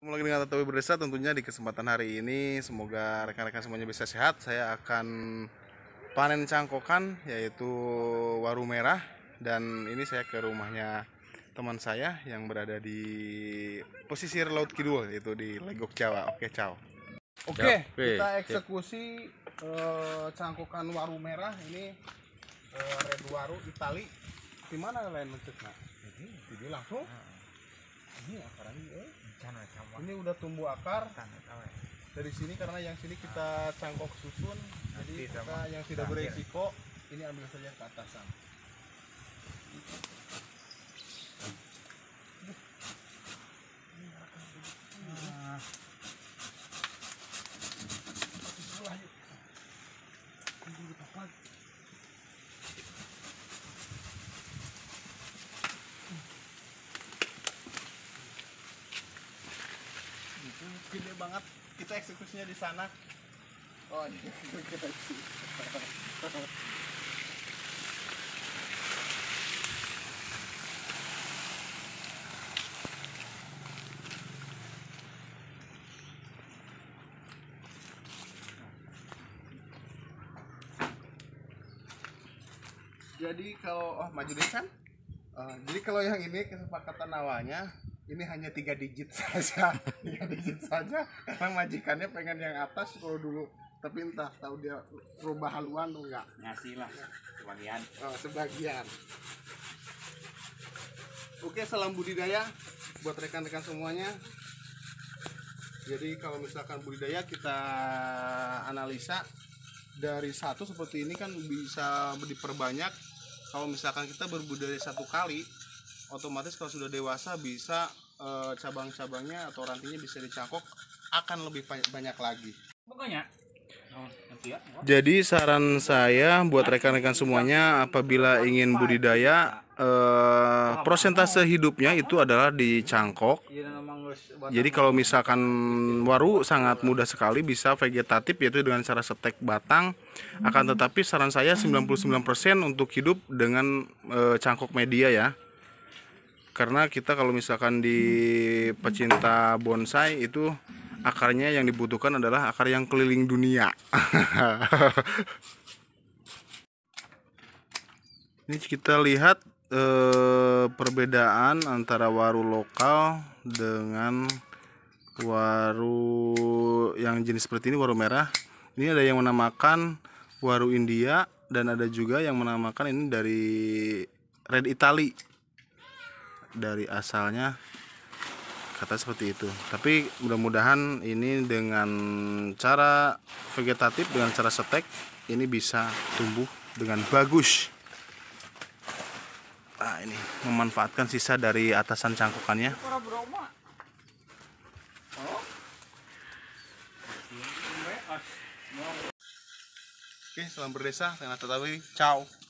Ketemu lagi dengan Tatowi Berdesa. Tentunya di kesempatan hari ini semoga rekan-rekan semuanya bisa sehat. Saya akan panen cangkokan yaitu waru merah, dan ini saya ke rumahnya teman saya yang berada di pesisir Laut Kidul, yaitu di Legok Jawa. Oke, ciao. Oke, kita eksekusi cangkokan waru merah ini, red waru Itali. Di mana lain mencetnya? Jadi langsung. Ini akarnya ini udah tumbuh akar dari sini, karena yang sini kita cangkok susun, jadi kita yang tidak beresiko ini ambil saja ke atasan. Gede banget, kita eksekusinya di sana. Oh ini jadi kalau maju deh kan. Jadi kalau yang ini kesepakatan awalnya ini hanya 3 digit saja, 3 digit saja, karena majikannya pengen yang atas kalau dulu, tapi entah tahu dia rubah haluan tuh enggak. Ngasih lah sebagian. Sebagian. Oke, salam budidaya buat rekan-rekan semuanya. Jadi kalau misalkan budidaya kita analisa dari satu seperti ini kan bisa diperbanyak. Kalau misalkan kita berbudidaya 1 kali, otomatis kalau sudah dewasa bisa cabang-cabangnya atau rantingnya bisa dicangkok akan lebih banyak lagi. Pokoknya. Jadi saran saya buat rekan-rekan semuanya, apabila ingin budidaya, prosentase hidupnya itu adalah dicangkok. Jadi kalau misalkan waru sangat mudah sekali bisa vegetatif, yaitu dengan cara setek batang. Akan tetapi saran saya 99% untuk hidup dengan cangkok media ya. Karena kita kalau misalkan di pecinta bonsai itu akarnya yang dibutuhkan adalah akar yang keliling dunia. Ini kita lihat perbedaan antara waru lokal dengan waru yang jenis seperti ini, waru merah. Ini ada yang menamakan waru India dan ada juga yang menamakan ini dari red Italy. Dari asalnya kata seperti itu, tapi mudah-mudahan ini dengan cara vegetatif, dengan cara setek, ini bisa tumbuh dengan bagus. Nah, ini memanfaatkan sisa dari atasan cangkokannya. Oke, salam berdesa, saya Tatowi, ciao.